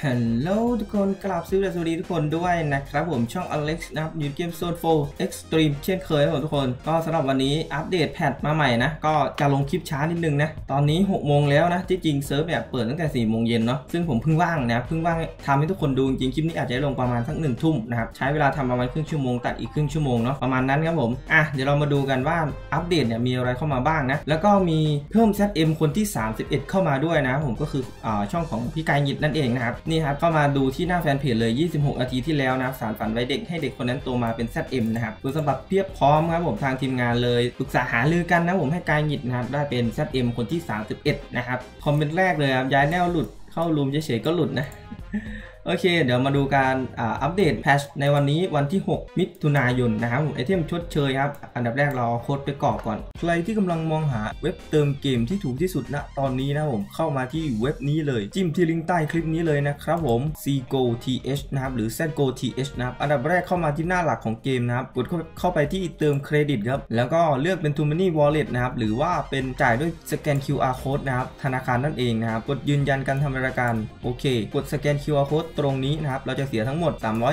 ฮัลโหลทุกคนกราบสวัสดีทุกคนด้วยนะครับผมช่อง Alex นะครับอยู่เกมโซน4 Extreme เช่นเคยครับทุกคนก็สำหรับวันนี้อัปเดตแพทมาใหม่นะก็จะลงคลิปช้านิดนึงนะตอนนี้6 โมงแล้วนะที่จริงเซิร์ฟเนี่ยเปิดตั้งแต่4 โมงเย็นเนาะซึ่งผมเพิ่งว่างนะเพิ่งว่างทำให้ทุกคนดูจริงคลิปนี้อาจจะลงประมาณสัก1 ทุ่มนะครับใช้เวลาทำประมาณครึ่งชั่วโมงตัดอีกครึ่งชั่วโมงเนาะประมาณนั้นครับผมเดี๋ยวเรามาดูกันว่าอัปเดตเนี่ยมีอะไรเข้ามาบ้างนะแล้วก็มีเพิ่ม ZM คนที่31เข้ามาด้วยนะผมก็คือช่องของพี่กายหยิดนั่นเองนะครับนี่ครับก็มาดูที่หน้าแฟนเพจเลย26 นาทีที่แล้วนะสารฝันไว้เด็กให้เด็กคนนั้นโตมาเป็น ZM นะครับคุณสมบัติเพียบพร้อมครับผมทางทีมงานเลยปรึกษาหารือกันนะผมให้กายหยิดนะครับได้เป็น ZM คนที่31นะครับคอมเมนต์แรกเลยครับย้ายแนวหลุดเข้ารูมเฉยๆก็หลุดนะโอเคเดี๋ยวมาดูการอัปเดตแพทช์ในวันนี้วันที่6 มิถุนายนนะครับไอเทมชดเชยครับอันดับแรกเราโค้ดไปกรอกก่อนใครที่กำลังมองหาเว็บเติมเกมที่ถูกที่สุดณตอนนี้นะผมเข้ามาที่เว็บนี้เลยจิ้มที่ลิงก์ใต้คลิปนี้เลยนะครับผม CGO.th นะครับหรือ ZGO.th นะครับอันดับแรกเข้ามาที่หน้าหลักของเกมนะครับกดเข้าไปที่เติมเครดิตครับแล้วก็เลือกเป็น True Money Wallet นะครับหรือว่าเป็นจ่ายด้วยสแกน QR Code นะครับธนาคารนั่นเองนะครับกดยืนยันการทำรายการโอเคกดสแกน QR Code ตรงนี้นะครับเราจะเสียทั้งหมด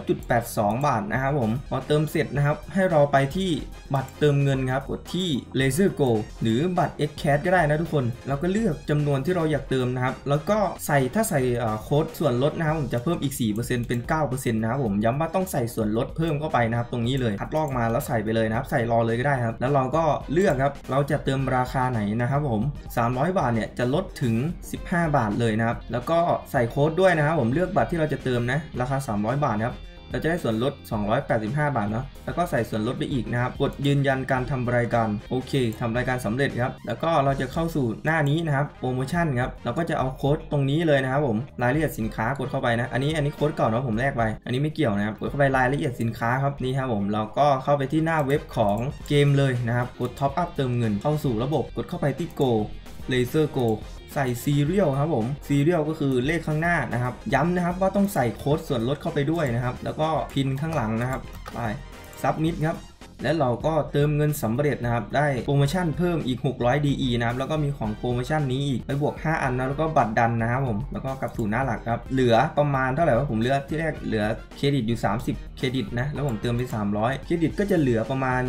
300.82 บาทนะครับผมพอเติมเสร็จนะครับให้เราไปที่บัตรเติมเงินครับกดที่ Laser Go หรือบัตร Xcash ก็ได้นะทุกคนแล้วก็เลือกจำนวนที่เราอยากเติมนะครับแล้วก็ถ้าใส่โค้ดส่วนลดนะครับผมจะเพิ่มอีก 4% เป็น 9% นะครับผมย้ำว่าต้องใส่ส่วนลดเพิ่มเข้าไปนะครับตรงนี้เลยคัดลอกมาแล้วใส่ไปเลยนะครับใส่รอเลยก็ได้ครับแล้วเราก็เลือกครับเราจะเติมราคาไหนนะครับผม300 บาทเนี่ยจะลดถึง15 บาทเลยนะครับแล้วก็ใส่โค้ดด้วยนะครับผมเลือกบัตรที่เราจะเติมนะราคา300 บาทครับเราจะได้ส่วนลด285 บาทเนาะแล้วก็ใส่ส่วนลดไปอีกนะครับกดยืนยันการทำรายการโอเคทำรายการสำเร็จครับแล้วก็เราจะเข้าสู่หน้านี้นะครับโปรโมชั่นครับเราก็จะเอาโค้ดตรงนี้เลยนะครับผมรายละเอียดสินค้ากดเข้าไปนะอันนี้โค้ดเก่าเนาะผมแลกไปอันนี้ไม่เกี่ยวนะครับกดเข้าไปรายละเอียดสินค้าครับนี่ครับผมเราก็เข้าไปที่หน้าเว็บของเกมเลยนะครับกดท็อปอัพเติมเงินเข้าสู่ระบบกดเข้าไปที่ Go Laser Goใส่ซีเรียลครับผมซีเรียลก็คือเลขข้างหน้านะครับย้ำนะครับว่าต้องใส่โค้ดส่วนลดเข้าไปด้วยนะครับแล้วก็พินข้างหลังนะครับไปซับมิดครับและเราก็เติมเงินสำเร็จนะครับได้โปรโมชั่นเพิ่มอีก600 DE นะครับแล้วก็มีของโปรโมชั่นนี้อีกไปบวก5 อันนะแล้วก็บัตรดันนะครับผมแล้วก็กลับสู่หน้าหลักครับเหลือประมาณเท่าไหร่ว่าผมเลือกที่แรกเหลือเครดิตอยู่30เครดิตนะแล้วผมเติมไป300เครดิตก็จะเหลือประมาณ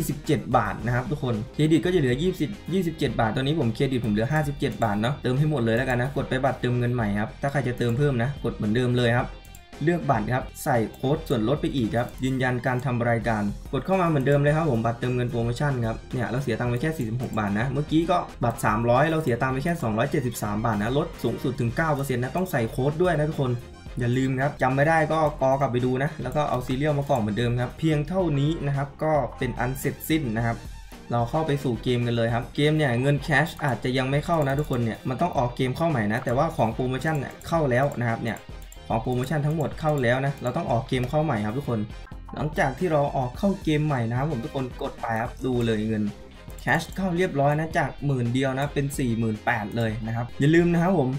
27 บาทนะครับทุกคนเครดิตก็จะเหลือ27 บาทตอนนี้ผมเครดิตผมเหลือ57 บาทเนาะเติมให้หมดเลยแล้วกันนะกดไปบัตรเติมเงินใหม่ครับถ้าใครจะเติมเพิ่มนะกดเหมือนเดิมเลยครับเลือกบัตรครับใส่โค้ดส่วนลดไปอีกครับยืนยันการทำรายการกดเข้ามาเหมือนเดิมเลยครับผมบัตรเติมเงินโปรโมชั่นครับเนี่ยเราเสียตังค์ไปแค่46 บาทนะเมื่อกี้ก็บัตร300เราเสียตังค์ไปแค่273 บาทนะลดสูงสุดถึง 9% นะต้องใส่โค้ดด้วยนะทุกคนอย่าลืมครับจำไม่ได้ก็กลับไปดูนะแล้วก็เอาซีเรียลมากรอกเหมือนเดิมครับเพียงเท่านี้นะครับก็เป็นอันเสร็จสิ้นนะครับเราเข้าไปสู่เกมกันเลยครับเกมเนี่ยเงินแคชอาจจะยังไม่เข้านะทุกคนเนี่ยมันต้องออกเกมเข้าใหม่นะแต่ว่าของโปรโมชั่นเนี่ยเข้าแล้วนะครับเนี่ยของโปรโมชั่นทั้งหมดเข้าแล้วนะเราต้องออกเกมเข้าใหม่ครับทุกคนหลังจากที่เราออกเข้าเกมใหม่นะครับผมทุกคนกดไปครับดูเลยเงินแคชเข้าเรียบร้อยนะจาก10,000 เดียวนะเป็น 48,000 เลยนะครับอย่าลืมนะครับผม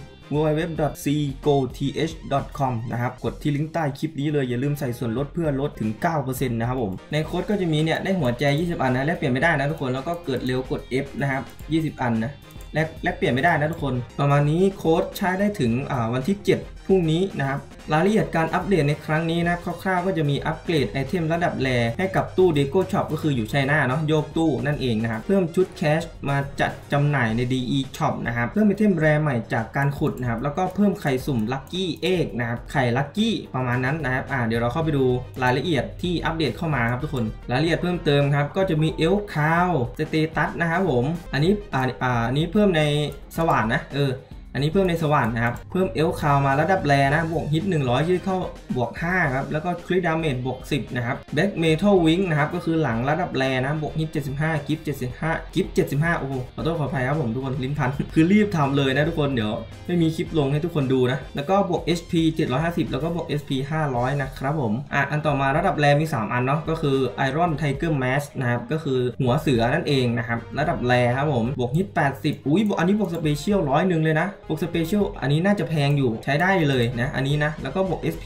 www.cgoth.com นะครับกดที่ลิงก์ใต้คลิปนี้เลยอย่าลืมใส่ส่วนลดเพื่อลดถึง 9% นะครับผมในโค้ดก็จะมีเนี่ยได้หัวใจ20 อันนะแลกเปลี่ยนไม่ได้นะทุกคนแล้วก็เกิดเร็วกด F นะครับ20 อันนะแลกเปลี่ยนไม่ได้นะทุกคนประมาณนี้โค้ดใช้ได้ถึงวันที่7พรุ่งนี้นะครับรายละเอียดการอัปเดตในครั้งนี้นะคร่าวๆก็จะมีอัปเกรดไอเทมระดับแรให้กับตู้ Deco Shop ก็คืออยู่ไชน่าเนาะโยกตู้นั่นเองนะครับเพิ่มชุดแคชมาจัดจำหน่ายใน DE Shop นะครับเพิ่มไอเทมแรใหม่จากการขุดนะครับแล้วก็เพิ่มไข่สุ่มลัคกี้เอ็กนะครับไข่ลัคกี้ประมาณนั้นนะครับเดี๋ยวเราเข้าไปดูรายละเอียดที่อัปเดตเข้ามาครับทุกคนรายละเอียดเพิ่มเติมครับก็จะมีเอลคาวสเตตัสนะครับผมอันนี้เพิ่มในสว่านนะอันนี้เพิ่มในสว่านนะครับเพิ่มเอลคาวมาระดับแรนะบวกฮิต100ที่เข้าบวก5ครับแล้วก็คริตดาเมจบวก10นะครับแบ็กเมทัลวิงนะครับก็คือหลังระดับแรนะบวกฮิต75กิฟต์75กิฟต์75โอ้โหขอโทษขออภัยครับผมทุกคนลิ้นพันคือรีบทำเลยนะทุกคนเดี๋ยวไม่มีคลิปลงให้ทุกคนดูนะแล้วก็บวก HP 750แล้วก็บวก SP 500นะครับผมอันต่อมาระดับแรมี3 อันเนาะก็คือ Iron Tiger Mask นะครับก็คือหัวเสือนั่นเองนะครับระดับแรครับผมบวกฮิต80อุ้ยอันนี้บวกสเปเชียล100 เลยนะบวกสเปเชียลอันนี้น่าจะแพงอยู่ใช้ได้เลยนะอันนี้นะแล้วก็บวก SP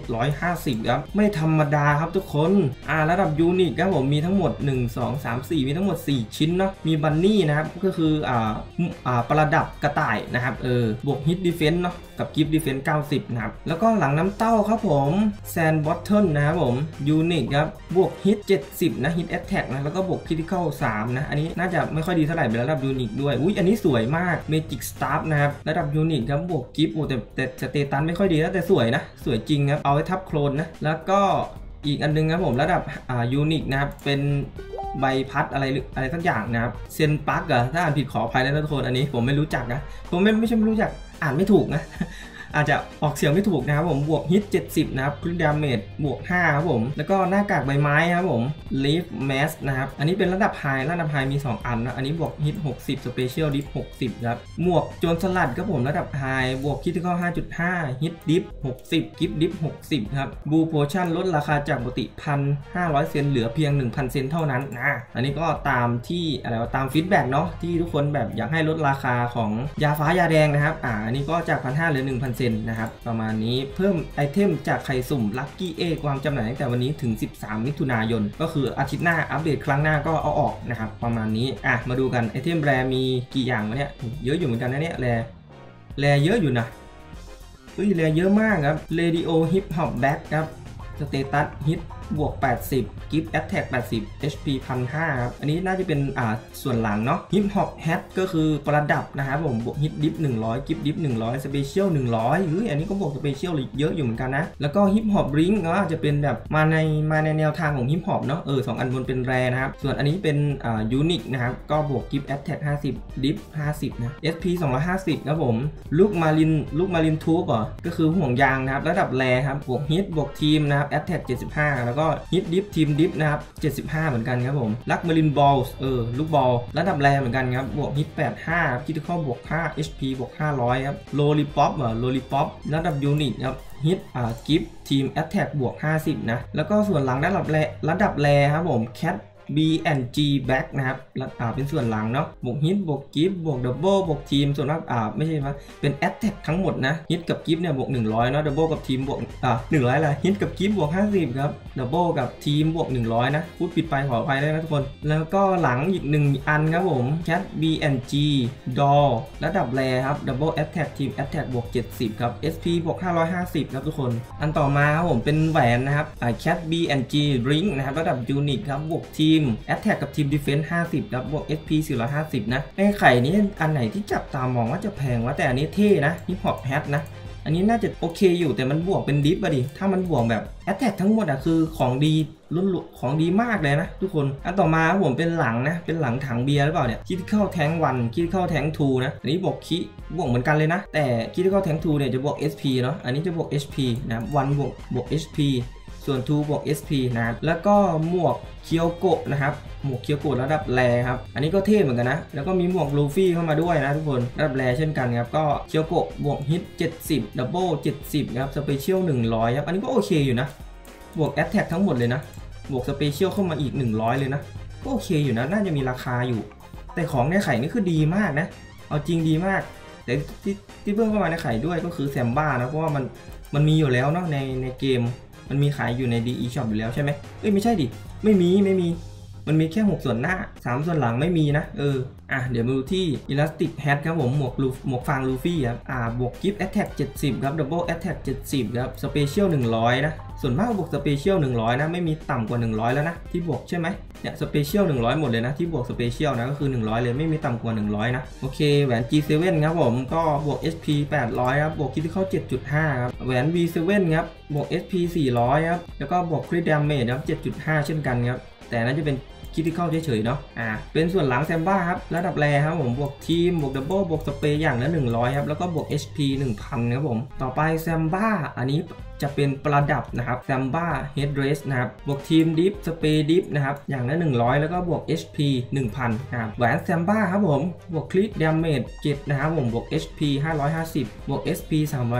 750ครับไม่ธรรมดาครับทุกคนระดับยูนิคครับผมมีทั้งหมด1 2 3 4มีทั้งหมด4ชิ้นเนาะมีบันนี่นะครับก็คือประดับกระต่ายนะครับบวกฮิตดีเฟนส์เนาะกับกิฟต์ดีเฟนส์90นะครับแล้วก็หลังน้ำเต้าครับผมแซนบอทเทิลนะครับผมยูนิคครับบวกฮิต70นะฮิตแอตแทกนะแล้วก็บวกคริติคอล3นะอันนี้น่าจะไม่ค่อยดีเท่าไหร่เป็นระดับยูนิคด้วยอันนี้สวยมากเมจิกสตาร์ฟนะครับระดับยูนิคครับบวกกิฟต์แต่สเตตัสไม่ค่อยดีนะแต่สวยนะสวยจริงครับเอาไว้ทับโคลนนะแล้วก็อีกอันนึงครับผมระดับยูนิคนะครับเป็นใบพัดอะไรสักอย่างนะครับเซนปักถ้าอ่านผิดขออภัยนะทุกคนอันนี้ผมไม่รู้จักนะผมไม่ใช่ไม่รู้จักอ่านไม่ถูกนะอาจจะออกเสียงไม่ถูกนะครับผมบวกฮิต70นะครับคริติดาเมจบวก5ครับผมแล้วก็หน้ากากใบไม้ครับผมลีฟแมสนะครับอันนี้เป็นระดับไฮมี2อันนะอันนี้บวกฮิต60สเปเชียลดิฟ60ครับหมวกโจรสลัดครับผมระดับไฮบวกคริติคอล 5.5 ฮิตดิฟ60กิฟต์ดิฟ60ครับบูโพชั่นลดราคาจากปกติ 1,500 เซนเหลือเพียง 1,000 เซนเท่านั้นอันนี้ก็ตามที่ตามฟีดแบ็กเนาะที่ทุกคนแบบอยากให้ลดราคาของยาฟ้ายาแดงนะครับอันนี้ก็จาก 1,500 เหลือ 1,000 เซนนะครับประมาณนี้เพิ่มไอเทมจากไข่สุ่มลัคกี้เอวางจำหน่ายตั้งแต่วันนี้ถึง13มิถุนายนก็คืออาทิตย์หน้าอัปเดตครั้งหน้าก็เอาออกนะครับประมาณนี้มาดูกันไอเทมแรมีกี่อย่างวะเนี่ยเยอะอยู่เหมือนกันนะเนี่ยแรเยอะอยู่นะแรเยอะมากครับเรดิโอฮิปฮอปแบ็คครับสเตตัสฮิตบวก80กิฟต์แอตแทก80 HP 1,500ครับอันนี้น่าจะเป็นส่วนหลังเนาะฮิปฮอปแฮทก็คือประดับนะครับผมบวกฮิตดิฟ100กิฟต์ดิฟ100สเปเชียล100อันนี้ก็บวกสเปเชียลเยอะอยู่เหมือนกันนะแล้วก็ฮิปฮอปริงก็อาจจะเป็นแบบมาในแนวทางของฮิปฮอปเนาะ2อันบนเป็นแรนะครับส่วนอันนี้เป็นยูนิคนะครับก็บวกกิฟต์แอตแทก50ดิฟ50นะ SP 250ครับผมลูกมารินทูบก็คือห่วงยางนะครับระดับแรครับบวกฮิตบวกทีมนะครับแอตแทก75แล้วก็ฮิตดิฟทีมดิฟนะครับ75เหมือนกันครับผมลักมารินบอลลูกบอลระดับแรเหมือนกันครับบวกฮิต85คิดข้อบวก5 HP บวก500ครับโลลิปอประดับยูนิตครับฮิตกิฟทีมแอตแทกบวก50นะแล้วก็ส่วนหลังระดับแรครับผมแคทB&G Back นะครับเป็นส่วนหลังเนาะบวกฮิตบวกกิฟต์บวกดับเบิลบวกทีมส่วนมากไม่ใช่ว่าเป็นแอตแทกทั้งหมดนะฮิตกับกิฟต์เนี่ยบวก100เนาะดับเบิลกับทีมบวก100อะไรฮิตกับกิฟต์บวก50ครับดับเบิลกับทีมบวก100นะพูดผิดไปขออภัยด้วยนะทุกคนแล้วก็หลังอีก1อันครับผม Cat B&G Doll ระดับแรครับดับเบิลแอตแทกทีมแอตแทกบวก70ครับ SP บวก550ครับทุกคนอันต่อมาครับผมเป็นแหวนนะครับCat B&G Ring นะครับระดับยูนิคครับบวกทีมแอตแทกกับทีมดีเฟนส์50ครับบวก SP 450นะในไข่นี้อันไหนที่จับตามองว่าจะแพงวะแต่อันนี้เท่นะฮิปฮอปแฮทนะอันนี้น่าจะโอเคอยู่แต่มันบวกเป็นดิฟดิถ้ามันบวกแบบแอตแทกทั้งหมดคือของดีของดีมากเลยนะทุกคนอันต่อมาผมเป็นหลังนะเป็นหลังถังเบียร์หรือเปล่าเนี่ยคิดเข้าแทง1คิดเข้าแทง2นะอันนี้บวกบวกเหมือนกันเลยนะแต่คิดเข้าแทง2เนี่ยจะบวก SP เนาะอันนี้จะบวก HP นะ1บวก HPส่วน2บวก SP นะครับแล้วก็หมวกเคียวโกะนะครับหมวกเคียวโกะระดับแรครับอันนี้ก็เท่เหมือนกันนะแล้วก็มีหมวกลูฟี่เข้ามาด้วยนะทุกคนระดับแรเช่นกันครับก็เคียวโกะบวกฮิต70ดับเบิล70ครับสเปเชียล100ครับอันนี้ก็โอเคอยู่นะบวกแอตแทกทั้งหมดเลยนะบวกสเปเชียลเข้ามาอีก100เลยนะก็โอเคอยู่นะน่าจะมีราคาอยู่แต่ของในไข่นี่คือดีมากนะเอาจริงดีมากแต่ที่เพิ่มเข้ามาในไข่ด้วยก็คือแซมบ้านะเพราะว่ามันมีอยู่แล้วเนาะในเกมมันมีขายอยู่ใน DE Shop อยู่แล้วใช่ไหมไม่ใช่ดิไม่มีมันมีแค่6ส่วนหน้า3ส่วนหลังไม่มีนะเดี๋ยวมาดูที่ Elastic Hat ครับผมหมวกฟางลูฟี่ครับบวก Gift Attack 70ครับ Double Attack 70ครับ Special 100นะส่วนมากบวก Special 100นะไม่มีต่ำกว่า100แล้วนะที่บวกใช่ไหมเนี่ย Special 100หมดเลยนะที่บวก Special นะก็คือ100เลยไม่มีต่ำกว่า100นะโอเคแหวน G7 ครับผมก็บวก SP 800ครับบวก Critical 7.5 ครับแหวน V7 ครับบวก SP 400ครับแล้วก็บวก Crit Damage ครับ 7.5 เช่นกันครับแต่น่าจะเป็นคิดที่เข้าเฉยๆเนาะเป็นส่วนหลังแซมบ้าครับระดับแรครับผมบวกทีมบวกดับเบิลบวกสเปรย์อย่างละ100ครับแล้วก็บวก HP 1000ครับผมต่อไปแซมบ้าอันนี้จะเป็นประดับนะครับแซมบ้าเฮดเดรสนะครับบวกทีมดิฟสเปรย์ดิฟนะครับอย่างละ100แล้วก็บวก HP 1000นะครับแหวนแซมบ้าครับผมบวกคลิกดาเมจ7นะครับผมบวก HP 550บวก SP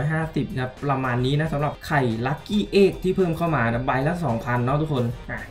350ครับประมาณนี้นะสำหรับไข่ลัคกี้เอ็กที่เพิ่มเข้ามานะใบละ 2,000 เนาะทุกคน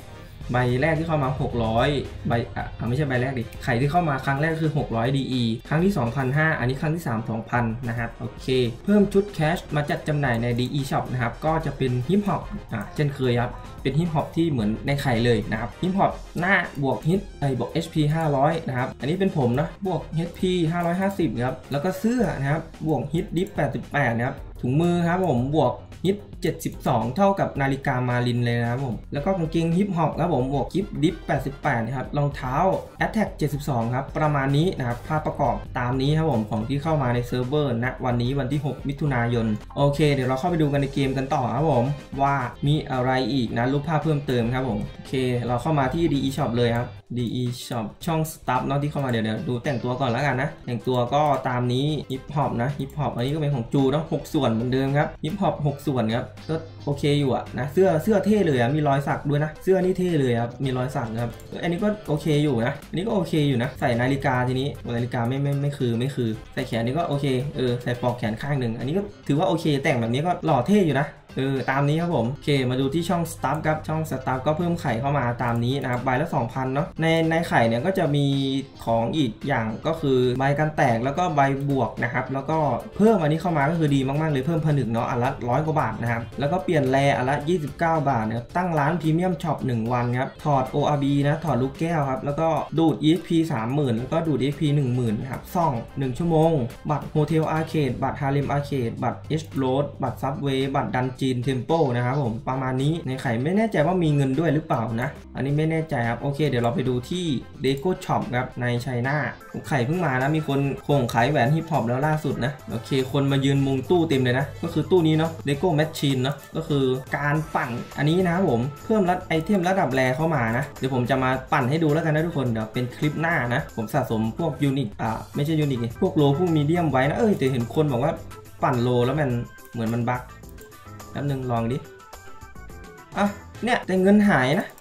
ใบแรกที่เข้ามา600ใบไม่ใช่ใบแรกดิไข่ที่เข้ามาครั้งแรกคือ600 DE ครั้งที่2 1,500อันนี้ครั้งที่3 2,000นะครับโอเคเพิ่มชุดแคชมาจัดจำหน่ายใน DE Shop นะครับก็จะเป็นฮิปฮอปเช่นเคยครับเป็นฮิปฮอปที่เหมือนในไข่เลยนะครับฮิปฮอปหน้าบวกฮิตบวก HP 500นะครับอันนี้เป็นผมนะบวก HP 550ครับแล้วก็เสื้อนะครับบวกฮิตดิฟ88นะครับถุงมือครับผมบวกฮิต72เท่ากับนาฬิกามารินเลยนะครับผมแล้วก็กางเกงฮิปฮอปครับผมบวกกิฟดิฟ88นะครับรองเท้า Attack 72ครับประมาณนี้นะครับภาพประกอบตามนี้ครับผมของที่เข้ามาในเซิร์ฟเวอร์ณวันนี้วันที่6มิถุนายนโอเคเดี๋ยวเราเข้าไปดูกันในเกมกันต่อครับผมว่ามีอะไรอีกนะรูปภาพเพิ่มเติมครับผมโอเคเราเข้ามาที่ DE Shop เลยครับ DE Shop ช่อง Stuff เนาะที่เข้ามาเดี๋ยวดูแต่งตัวก่อนแล้วกันนะแต่งตัวก็ตามนี้ฮิปฮอปนะฮิปฮอปอันนี้ก็เป็นของจูเนาะ6ส่วนเหมือนเดิมครับฮิปฮอป6ส่วนครับก็โอเคอยู่อะนะเสื้อเท่เลยอะมีรอยสักด้วยนะเสื้อนี่เท่เลยครับมีรอยสักครับอันนี้ก็โอเคอยู่นะอันนี้ก็โอเคอยู่นะใส่นาฬิกาทีนี้นาฬิกาไม่คือใส่แขนนี่ก็โอเคใส่ปลอกแขนข้างหนึ่งอันนี้ก็ถือว่าโอเคแต่งแบบนี้ก็หล่อเท่อยู่นะตามนี้ครับผมโอเคมาดูที่ช่อง Staff ครับช่อง Staff ก็เพิ่มไข่เข้ามาตามนี้นะครับใบละ 2,000 เนาะในไข่เนี่ยก็จะมีของอีกอย่างก็คือใบกันแตกแล้วก็ใบบวกนะครับแล้วก็เพิ่มอันนี้เข้ามาก็คือดีมากๆเลยเพิ่มผนึกเนาะอันละ100 กว่าบาทนะครับแล้วก็เปลี่ยนแรอันละ29 บาทนะครับตั้งร้านพรีเมียมช็อป1วันครับถอด ORB นะถอดลูกแก้วครับแล้วก็ดูด EXP 30,000แล้วก็ดูด EXP 10,000ครับซ่อง1 ชั่วโมงบัตรโฮเทลอาร์เคดบัตรฮาเลมอาร์เคดบัตรเอชโรดบัตรซับเวย์บัตรดันจีนเทมนะครับผมประมาณนี้ในไข่ไม่แน่ใจว่ามีเงินด้วยหรือเปล่านะอันนี้ไม่แน่ใจครับโอเคเดี๋ยวเราไปดูที่ Deco Shop ครับในไชน่าไข่เพิ่งมานะมีคนโค้งขายแหวนฮิปฮอปแล้วล่าสุดนะโอเคคนมายืนมุงตู้เต็มเลยนะก็คือตู้นี้เนาะ Deco Machine เนาะก็คือการปั่นอันนี้นะครับผมเพิ่มไอเทมระดับแรเข้ามานะเดี๋ยวผมจะมาปั่นให้ดูแล้วกันนะทุกคนเดี๋ยวเป็นคลิปหน้านะผมสะสมพวกยูนิคไม่ใช่ยูนิคพวกโลพวกมีเดียมไว้นะแต่เห็นคนบอกว่าปั่นโลแล้วมันเหมือนมันบั๊กแป๊บนึงลองดิเนี่ยแต่เงินหายนะ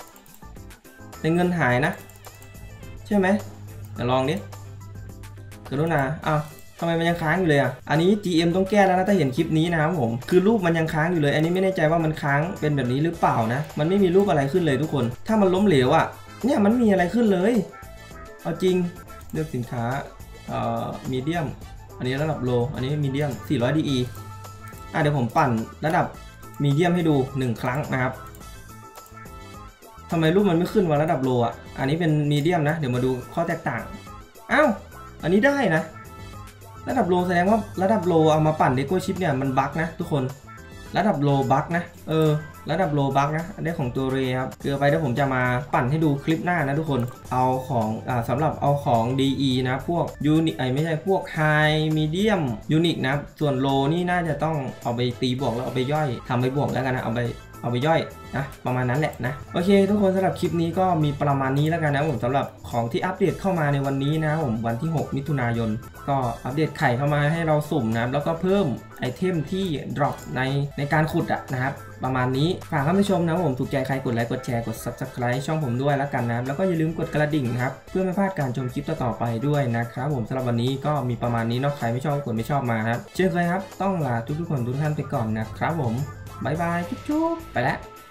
ใช่ไหมเดี๋ยวลองดิกรุณาทำไมมันยังค้างอยู่เลยอันนี้ GM ต้องแก้แล้วนะถ้าเห็นคลิปนี้นะครับผมคือรูปมันยังค้างอยู่เลยอันนี้ไม่แน่ใจว่ามันค้างเป็นแบบนี้หรือเปล่านะมันไม่มีรูปอะไรขึ้นเลยทุกคนถ้ามันล้มเหลวเนี่ยมันมีอะไรขึ้นเลยเอาจริงเลือกสินค้ามีเดียมอันนี้ระดับโลอันนี้มีเดียม400 DE เดี๋ยวผมปั่นระดับมีเดียมให้ดู1 ครั้งนะครับทำไมรูปมันไม่ขึ้นว่าระดับโลอันนี้เป็นมีเดียมนะเดี๋ยวมาดูข้อแตกต่างอันนี้ได้นะระดับโลแสดงว่าระดับโลเอามาปั่นเดโก้ชิปเนี่ยมันบั๊กนะทุกคนระดับโลบั๊กนะระดับโลบั๊กนะอันนี้ของตัวเรครับเกลือไปแล้วผมจะมาปั่นให้ดูคลิปหน้านะทุกคนเอาของสำหรับเอาของ DE นะพวกยูนิคไม่ใช่พวกไฮมีเดียมยูนิคนะส่วนโลนี่น่าจะต้องเอาไปตีบวกแล้วเอาไปย่อยทำไปบวกแล้วกันนะเอาไปย่อยนะประมาณนั้นแหละนะโอเคทุกคนสำหรับคลิปนี้ก็มีประมาณนี้แล้วกันนะผมสำหรับของที่อัปเดตเข้ามาในวันนี้นะผมวันที่6 มิถุนายนก็อัปเดตไข่เข้ามาให้เราสุ่มนะแล้วก็เพิ่มไอเทมที่ดรอปในการขุดนะครับประมาณนี้ฝากท่านผู้ชมนะผมถูกใจใครกดไลค์กดแชร์กด Subscribe ช่องผมด้วยแล้วกันนะแล้วก็อย่าลืมกดกระดิ่งนะครับเพื่อไม่พลาดการชมคลิปต่อไปด้วยนะครับผมสำหรับวันนี้ก็มีประมาณนี้เนาะใครไม่ชอบกดไม่ชอบมาครับเช่นเคยครับต้องลาทุกคนทุกท่านไปก่อนนะครับผมบายบายจุ๊บไปแล้ว